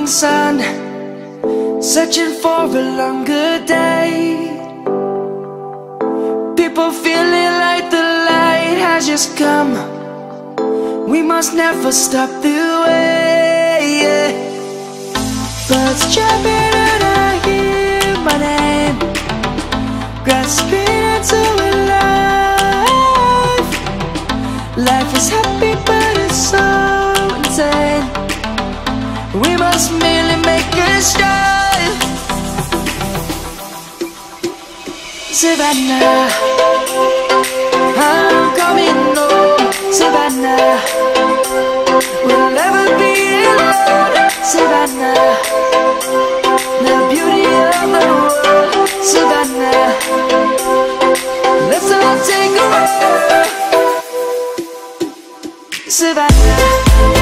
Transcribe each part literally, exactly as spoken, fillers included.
morning sun, searching for a longer day. People feeling like the light has just come. We must never stop the way, yeah. Birds jumping and I hear my name, grasping into a life. Life is happy but it's so insane. We must merely make a start. Savannah, I'm coming home. Savannah, we'll never be alone. Savannah, the beauty of the world. Savannah, let's all take a walk. Savannah.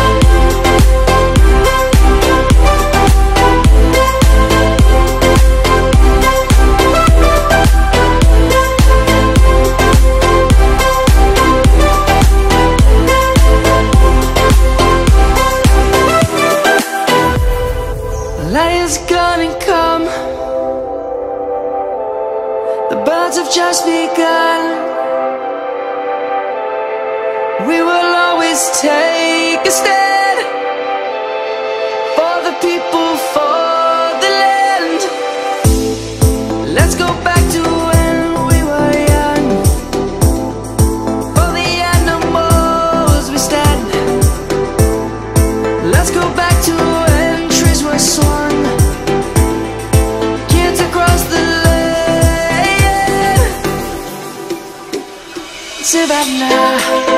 Light is gonna come. The birds have just begun. We will always take a stand for the people, for the land. Let's go back to when we were young. For the animals we stand. Let's go back to when trees were swung. Savannah,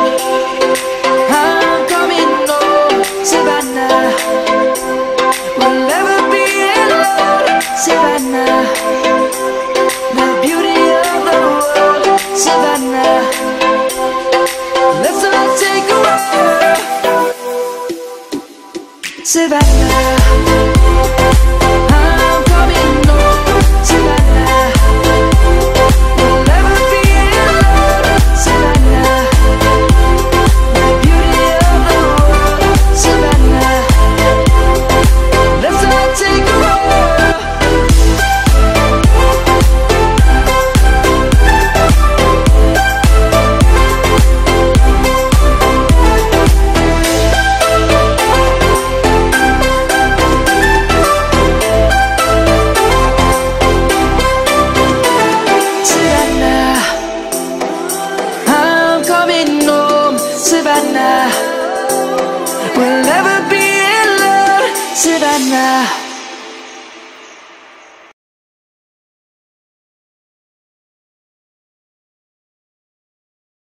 I'm coming home. Savannah, we'll never be alone. Savannah, the beauty of the world. Savannah, let's all take a walk. Savannah, I'm coming home. Savannah, we'll never be alone. Savannah, the beauty of the world. Savannah, let's all take a walk. Savannah, I'm coming home. Savannah, we'll never be alone. Savannah.